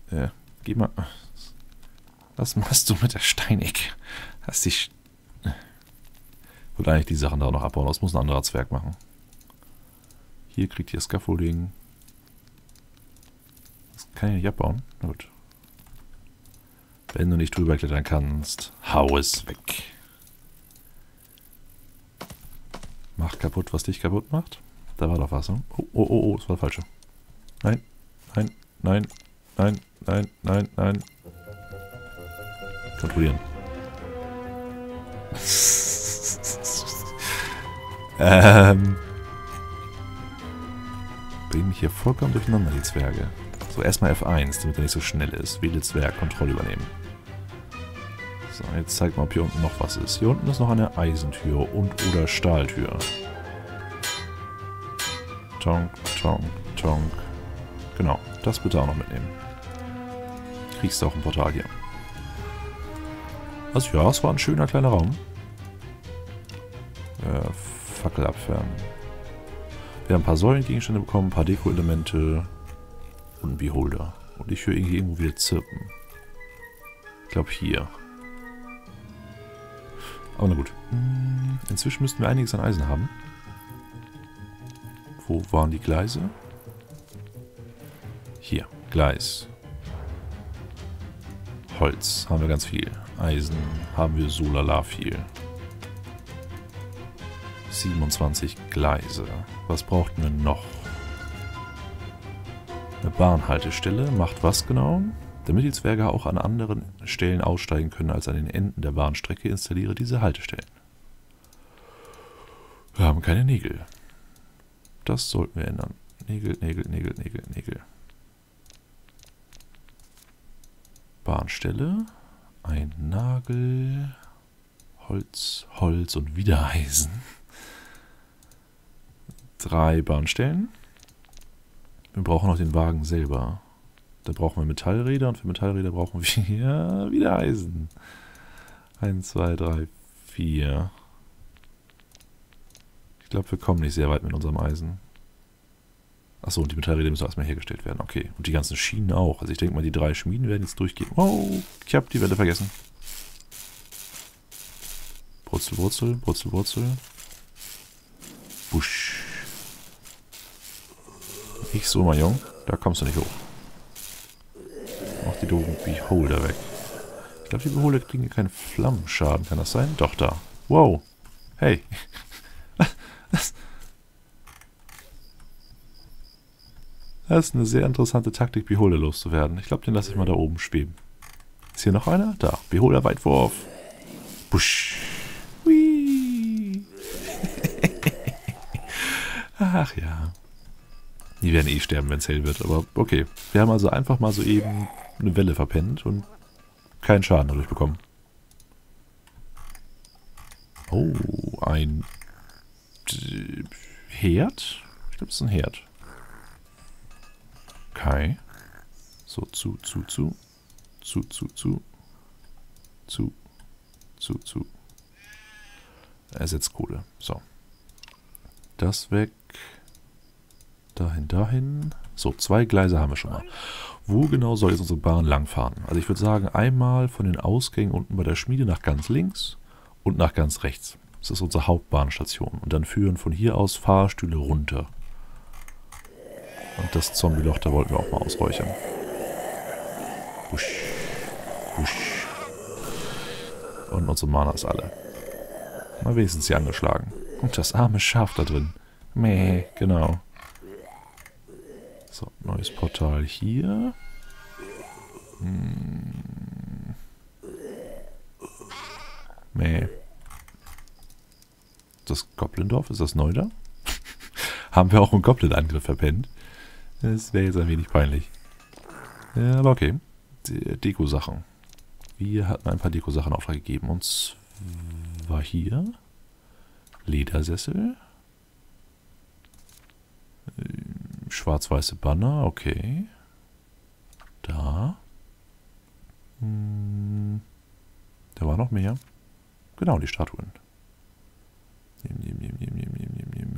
Geh mal. Was machst du mit der Steinecke? Hast dich... Ich wollte eigentlich die Sachen da auch noch abbauen. Das muss ein anderer Zwerg machen. Hier kriegt ihr Scaffolding. Das kann ich nicht abbauen. Na gut. Wenn du nicht drüber klettern kannst, hau es weg. Macht kaputt, was dich kaputt macht. Da war doch was, ne? Oh, oh, oh, oh, das war das Falsche. Nein, nein, nein, nein, nein, nein, nein. Kontrollieren. Bringen mich hier vollkommen durcheinander, die Zwerge. So, erstmal F1, damit er nicht so schnell ist. Wähle Zwerg, Kontrolle übernehmen. So, jetzt zeigt mal, ob hier unten noch was ist. Hier unten ist noch eine Eisentür und oder Stahltür. Tonk, tonk, tonk. Genau, das bitte auch noch mitnehmen. Kriegst du auch ein Portal hier. Also ja, es war ein schöner kleiner Raum. Fackel abfärben. Wir haben ein paar Säulengegenstände bekommen, ein paar Deko-Elemente und einen Beholder. Und ich höre irgendwo wieder Zirpen. Ich glaube hier. Aber na gut. Inzwischen müssten wir einiges an Eisen haben. Wo waren die Gleise? Hier, Gleis. Holz haben wir ganz viel. Eisen haben wir so lala viel. 27 Gleise. Was brauchten wir noch? Eine Bahnhaltestelle. Macht was genau? Damit die Zwerge auch an anderen Stellen aussteigen können als an den Enden der Bahnstrecke, installiere diese Haltestellen. Wir haben keine Nägel. Das sollten wir ändern. Nägel, Nägel, Nägel, Nägel, Nägel. Bahnstelle. Ein Nagel. Holz, Holz und wieder Eisen. 3 Bahnstellen. Wir brauchen noch den Wagen selber. Da brauchen wir Metallräder und für Metallräder brauchen wir wieder Eisen. 1, 2, 3, 4. Ich glaube, wir kommen nicht sehr weit mit unserem Eisen. Achso, und die Metallräder müssen erstmal hergestellt werden. Okay, und die ganzen Schienen auch. Also ich denke mal, die 3 Schmieden werden jetzt durchgehen. Oh, ich habe die Welle vergessen. Brutzel, Wurzel, Brutzel, Wurzel. Busch. Nicht so, mein Junge. Da kommst du nicht hoch. Mach die doofen Beholder weg. Ich glaube, die Beholder kriegen keinen Flammenschaden. Kann das sein? Doch, da. Wow. Hey. Das ist eine sehr interessante Taktik, Beholder loszuwerden. Ich glaube, den lasse ich mal da oben schweben. Ist hier noch einer? Da. Beholder Weitwurf. Busch. Hui. Ach ja. Die werden eh sterben, wenn es hell wird. Aber okay. Wir haben also einfach mal so eben eine Welle verpennt und keinen Schaden dadurch bekommen. Oh, ein Herd? Ich glaube, es ist ein Herd. Okay. So, zu. Ersetzkohle. So. Das weg. Dahin. So, 2 Gleise haben wir schon mal. Wo genau soll jetzt unsere Bahn langfahren? Also ich würde sagen, einmal von den Ausgängen unten bei der Schmiede nach ganz links und nach ganz rechts. Das ist unsere Hauptbahnstation. Und dann führen von hier aus Fahrstühle runter. Und das Zombie-Loch, da wollten wir auch mal ausräuchern. Busch. Busch. Und unsere Mana ist alle. Mal wenigstens sie angeschlagen. Und das arme Schaf da drin. Meh, genau. So, neues Portal hier. Meh. Das Goblindorf, ist das neu da? Haben wir auch einen Goblin-Angriff verpennt? Das wäre jetzt ein wenig peinlich. Ja, aber okay. Deko-Sachen. Wir hatten ein paar Deko-Sachen in Auftrag gegeben. Und zwar hier. Ledersessel. Schwarz-weiße Banner, okay. Da. Da war noch mehr. Genau, die Statuen.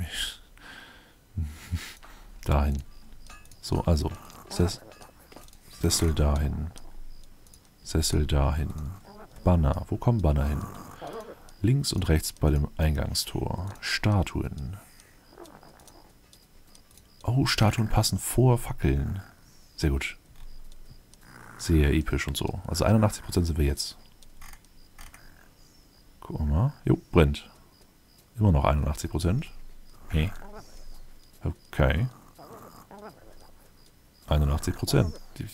Dahin. So, also. Sessel dahin. Sessel dahin. Banner. Wo kommen Banner hin? Links und rechts bei dem Eingangstor. Statuen. Oh, Statuen passen vor Fackeln. Sehr gut. Sehr episch und so. Also 81% sind wir jetzt. Gucken wir mal. Jo, brennt. Immer noch 81%. Nee. Okay. 81%.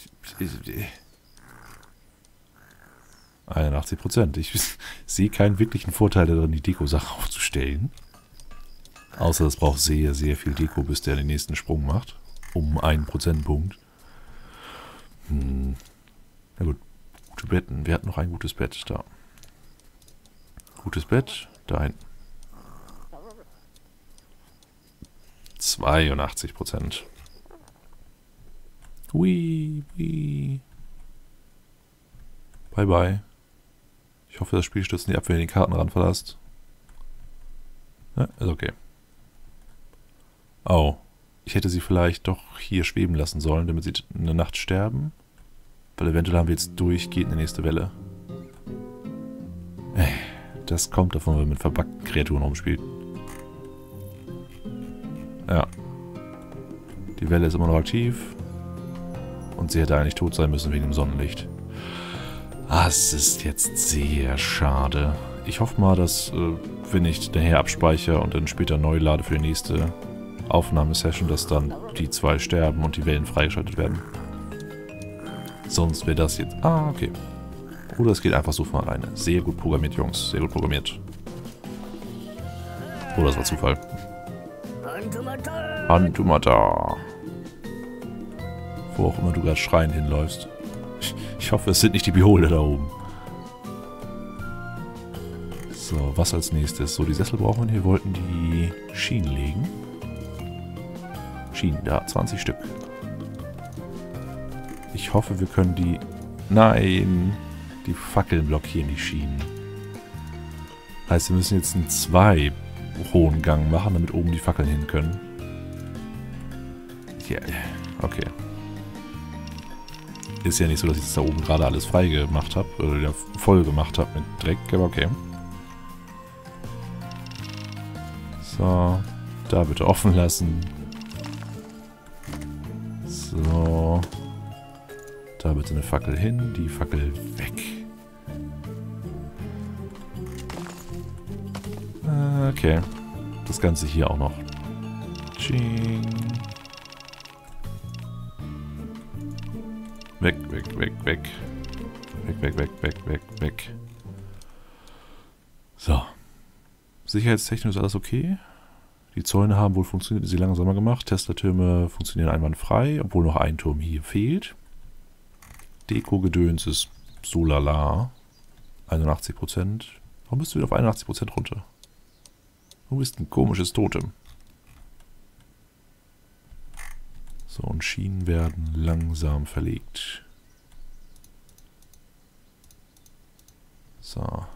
81%. Ich sehe keinen wirklichen Vorteil darin, die Deko-Sache aufzustellen. Außer es braucht sehr, sehr viel Deko, bis der den nächsten Sprung macht. Um 1 Prozentpunkt. Na gut. Gute Betten. Wir hatten noch ein gutes Bett da. Gutes Bett. Da hinten. 82%. Hui, hui. Bye, bye. Ich hoffe, das Spiel stürzt nicht ab, wenn ihr den Kartenrand verlasst. Ja, ist okay. Oh. Ich hätte sie vielleicht doch hier schweben lassen sollen, damit sie in der Nacht sterben. Weil eventuell haben wir jetzt durchgehend eine nächste Welle. Das kommt davon, wenn man mit verpackten Kreaturen rumspielt. Ja. Die Welle ist immer noch aktiv. Und sie hätte eigentlich tot sein müssen wegen dem Sonnenlicht. Das ist jetzt sehr schade. Ich hoffe mal, dass, wenn ich nachher abspeichere und dann später neu lade für die nächste Aufnahmesession, dass dann die zwei sterben und die Wellen freigeschaltet werden. Sonst wäre das jetzt... Ah, okay. Oder es geht einfach so von alleine. Sehr gut programmiert, Jungs. Sehr gut programmiert. Oder es war Zufall. Antumata. Wo auch immer du gerade schreien hinläufst. Ich hoffe, es sind nicht die Biole da oben. So, was als nächstes? So, die Sessel brauchen wir. Wir wollten die Schienen legen. Schienen, da, 20 Stück. Ich hoffe, wir können die... Nein! Die Fackeln blockieren die Schienen. Heißt, wir müssen jetzt einen 2 hohen Gang machen, damit oben die Fackeln hin können. Ja, okay. Ist ja nicht so, dass ich jetzt da oben gerade alles frei gemacht habe, oder wieder voll gemacht habe mit Dreck, aber okay. So, da bitte offen lassen. So. Da bitte eine Fackel hin, die Fackel weg. Okay. Das Ganze hier auch noch. Tsching. Weg, weg, weg, weg. Weg, weg, weg, weg, weg, weg. So. Sicherheitstechnisch ist alles okay. Die Zäune haben wohl funktioniert, sie langsamer gemacht. Tesla-Türme funktionieren einwandfrei, obwohl noch ein Turm hier fehlt. Deko-Gedöns ist so lala. 81%. Warum bist du wieder auf 81% runter? Du bist ein komisches Totem. So, und Schienen werden langsam verlegt. So.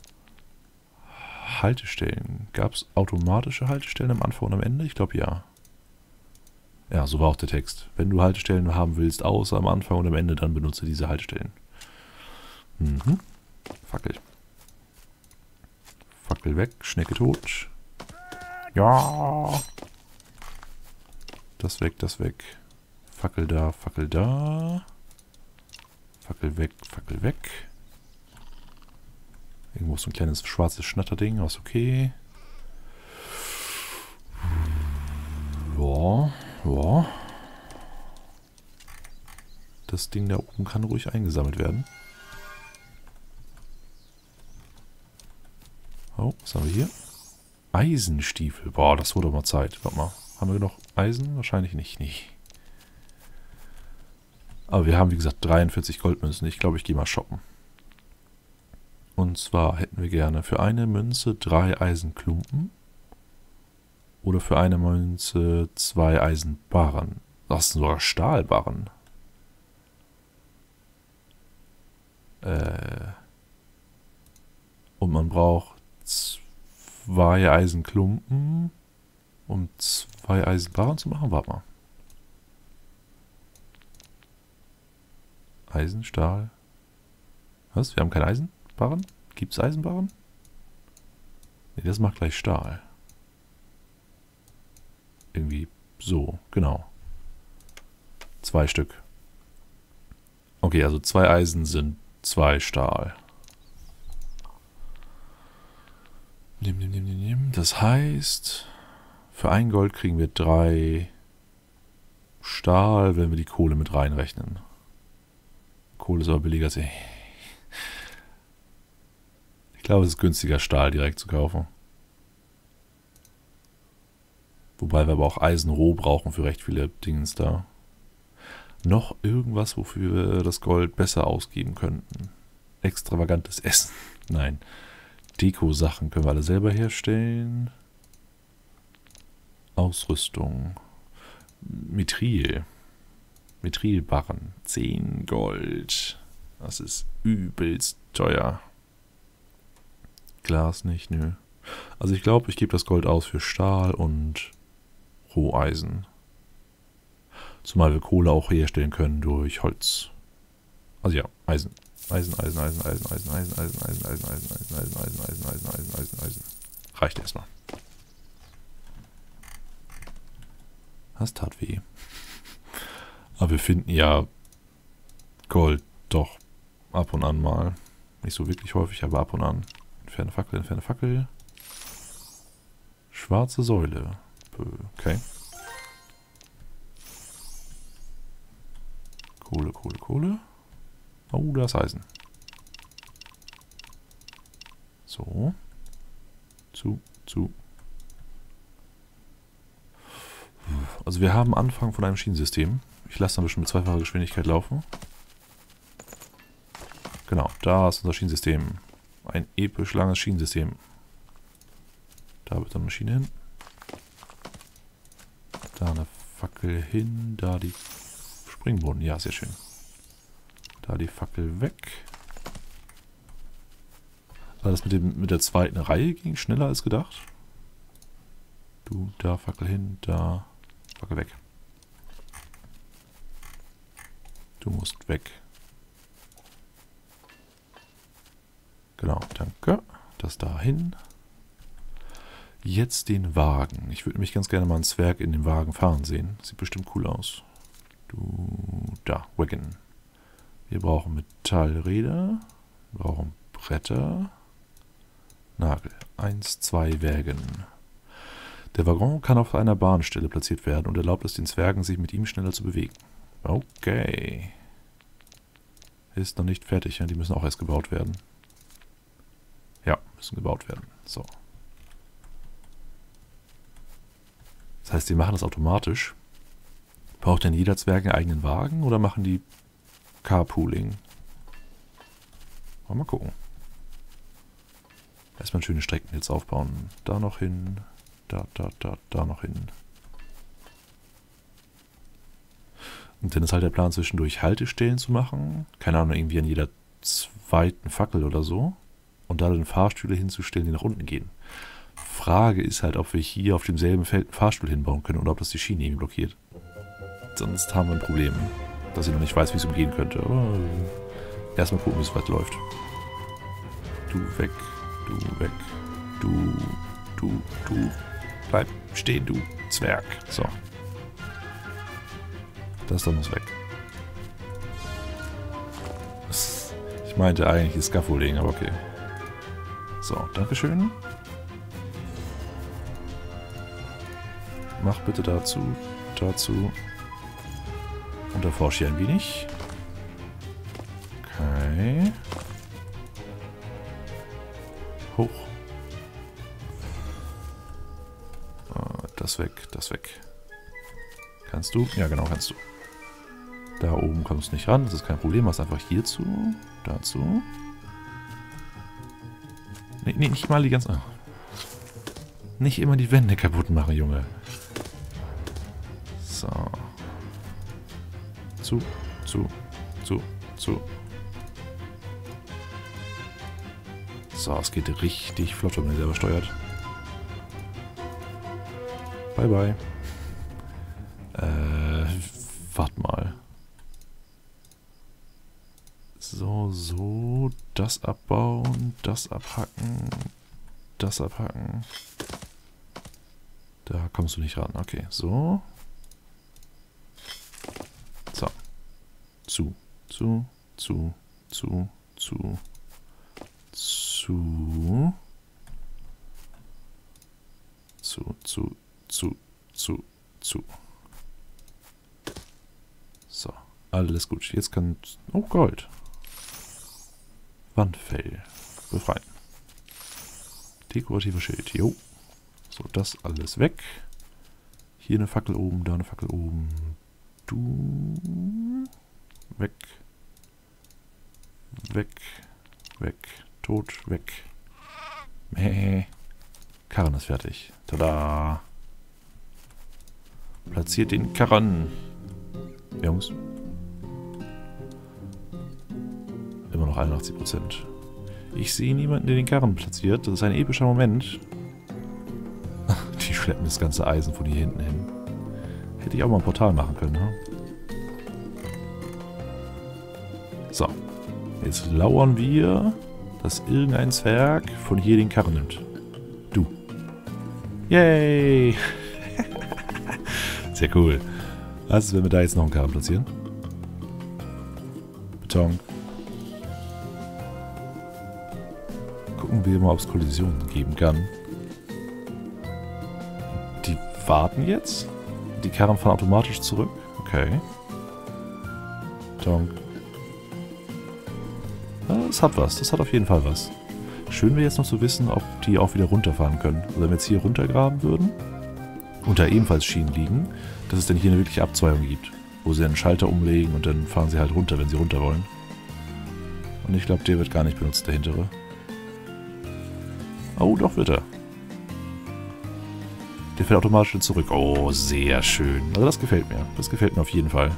Haltestellen. Gab es automatische Haltestellen am Anfang und am Ende? Ich glaube ja. Ja, so war auch der Text. Wenn du Haltestellen haben willst, außer am Anfang und am Ende, dann benutze diese Haltestellen. Mhm. Fackel. Fackel weg, Schnecke tot. Ja. Das weg, das weg. Fackel da, Fackel da. Fackel weg, Fackel weg. Irgendwo ist so ein kleines schwarzes Schnatterding, ist okay. Ja, ja. Das Ding da oben kann ruhig eingesammelt werden. Oh, was haben wir hier? Eisenstiefel. Boah, das wurde doch mal Zeit. Warte mal. Haben wir noch Eisen? Wahrscheinlich nicht. Nee. Aber wir haben, wie gesagt, 43 Goldmünzen. Ich glaube, ich gehe mal shoppen. Und zwar hätten wir gerne für eine Münze 3 Eisenklumpen. Oder für eine Münze 2 Eisenbarren. Das sind sogar Stahlbarren. Und man braucht 2 Eisenklumpen, um 2 Eisenbarren zu machen. Warte mal. Eisen, Stahl. Was? Wir haben kein Eisenbarren? Gibt es Eisenbarren? Ne, das macht gleich Stahl. Irgendwie so, genau. 2 Stück. Okay, also 2 Eisen sind 2 Stahl. Das heißt, für 1 Gold kriegen wir 3 Stahl, wenn wir die Kohle mit reinrechnen. Kohle ist aber billiger als... Ich glaube, es ist günstiger, Stahl direkt zu kaufen. Wobei wir aber auch Eisen roh brauchen für recht viele Dingens da. Noch irgendwas, wofür wir das Gold besser ausgeben könnten. Extravagantes Essen. Nein. Deko-Sachen können wir alle selber herstellen. Ausrüstung. Mithril. Mithrilbarren. 10 Gold. Das ist übelst teuer. Glas nicht, nö. Also ich glaube, ich gebe das Gold aus für Stahl und Roheisen. Zumal wir Kohle auch herstellen können durch Holz. Also ja, Eisen. Eisen. Reicht erstmal. Das tat weh. Aber wir finden ja Gold doch ab und an mal. Nicht so wirklich häufig, aber ab und an. Entferne Fackel, entferne Fackel. Schwarze Säule. Okay. Kohle. Oh, da ist Eisen. So. Also wir haben Anfang von einem Schienensystem. Ich lasse dann bestimmt mit 2-facher Geschwindigkeit laufen. Genau, da ist unser Schienensystem. Ein episch langes Schienensystem. Da wird dann eine Schiene hin. Da eine Fackel hin. Da die Springboden. Ja, sehr schön. Da die Fackel weg. Aber das mit der zweiten Reihe ging schneller als gedacht. Du, da Fackel hin, da Fackel weg. Du musst weg. Genau, danke. Das da hin. Jetzt den Wagen. Ich würde mich ganz gerne mal einen Zwerg in den Wagen fahren sehen. Sieht bestimmt cool aus. Du, da, Wagon. Wir brauchen Metallräder. Wir brauchen Bretter. Nagel. 1, 2 Wägen. Der Waggon kann auf einer Bahnstelle platziert werden und erlaubt es den Zwergen, sich mit ihm schneller zu bewegen. Okay. Ist noch nicht fertig, ja? Die müssen auch erst gebaut werden. Ja, müssen gebaut werden. So. Das heißt, die machen das automatisch. Braucht denn jeder Zwerg einen eigenen Wagen oder machen die Carpooling? Mal gucken. Erstmal schöne Strecken jetzt aufbauen. Da noch hin. Da noch hin. Und dann ist halt der Plan, zwischendurch Haltestellen zu machen. Keine Ahnung, irgendwie an jeder zweiten Fackel oder so. Und da dann Fahrstühle hinzustellen, die nach unten gehen. Frage ist halt, ob wir hier auf demselben Feld einen Fahrstuhl hinbauen können oder ob das die Schiene irgendwie blockiert. Sonst haben wir ein Problem, dass ich noch nicht weiß, wie es umgehen könnte. Aber erstmal gucken, wie es weit läuft. Du weg, du weg, du. Bleib stehen, du Zwerg. So. Das da muss weg. Ich meinte eigentlich das Scaffolding, aber okay. So, dankeschön. Mach bitte dazu. Und erforsche hier ein wenig. Okay. Hoch. Das weg. Kannst du? Ja, genau, kannst du. Da oben kommst du nicht ran, das ist kein Problem. Machst einfach hierzu, dazu. Nee, nicht mal die ganzen... Nicht immer die Wände kaputt machen, Junge. So. Zu. So, es geht richtig flott, wenn man selber steuert. Bye, bye. Warte mal. So, so. Das abbauen. Das abhacken. Das abhacken. Da kommst du nicht ran. Okay, so. So. Zu. Zu. Zu. Zu. Zu. Zu. Zu. So, alles gut. Jetzt kann... Oh, Gold. Wandfell. Befreien. Dekorative Schild. Jo. So, das alles weg. Hier eine Fackel oben, da eine Fackel oben. Du. Weg. Weg. Weg. Tot. Weg. Mäh. Karren ist fertig. Tada. Platziert den Karren. Jungs. Immer noch 81%. Ich sehe niemanden, der den Karren platziert. Das ist ein epischer Moment. Die schleppen das ganze Eisen von hier hinten hin. Hätte ich auch mal ein Portal machen können, ne? So. Jetzt lauern wir, dass irgendein Zwerg von hier den Karren nimmt. Du. Yay! Sehr cool. Was ist, wenn wir da jetzt noch einen Karren platzieren? Beton. Gucken wir mal, ob es Kollisionen geben kann. Die warten jetzt? Die Karren fahren automatisch zurück? Okay. Beton. Ja, das hat was. Das hat auf jeden Fall was. Schön wäre jetzt noch zu wissen, ob die auch wieder runterfahren können. Also wenn wir jetzt hier runtergraben würden und da ebenfalls Schienen liegen, dass es dann hier eine wirkliche Abzweigung gibt, wo sie einen Schalter umlegen und dann fahren sie halt runter, wenn sie runter wollen. Und ich glaube, der wird gar nicht benutzt, der hintere. Oh, doch wird er. Der fährt automatisch wieder zurück. Oh, sehr schön. Also das gefällt mir. Das gefällt mir auf jeden Fall.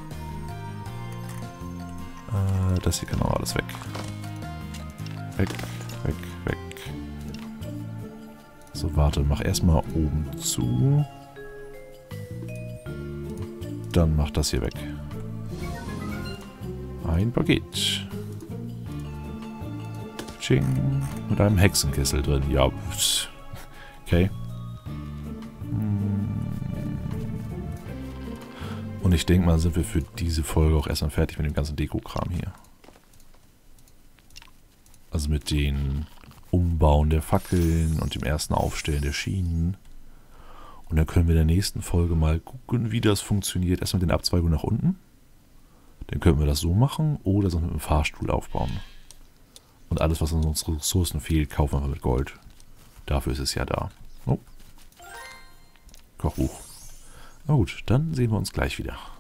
Das hier kann auch alles weg. Weg, weg, weg. So, warte, mach erstmal oben zu. Dann mach das hier weg. Ein Paket. Tsching. Mit einem Hexenkessel drin. Ja, okay. Und ich denke mal, sind wir für diese Folge auch erstmal fertig mit dem ganzen Deko-Kram hier. Also mit den Umbauen der Fackeln und dem ersten Aufstellen der Schienen. Und dann können wir in der nächsten Folge mal gucken, wie das funktioniert. Erstmal den Abzweigung nach unten. Dann können wir das so machen oder sonst mit einem Fahrstuhl aufbauen. Und alles, was an unseren Ressourcen fehlt, kaufen wir mit Gold. Dafür ist es ja da. Oh. Kochbuch. Na gut, dann sehen wir uns gleich wieder.